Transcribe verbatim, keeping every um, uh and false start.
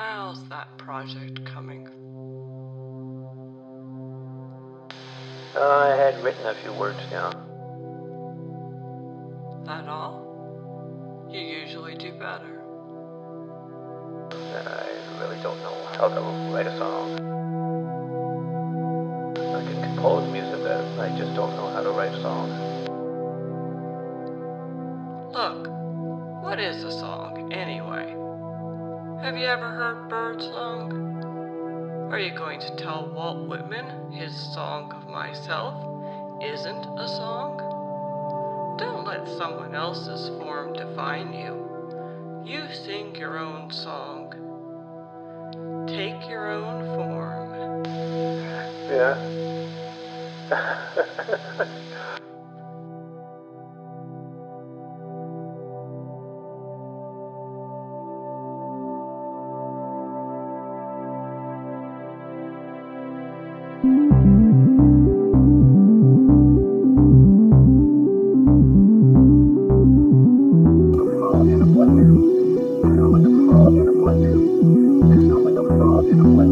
How's that project coming? Uh, I had written a few words down. That all? You usually do better. I really don't know how to write a song. I can compose music, but I just don't know how to write a song. Look, what is a song, anyway? Have you ever heard birdsong? Are you going to tell Walt Whitman his Song of Myself isn't a song? Don't let someone else's form define you. You sing your own song. Take your own form. Yeah. Frog in a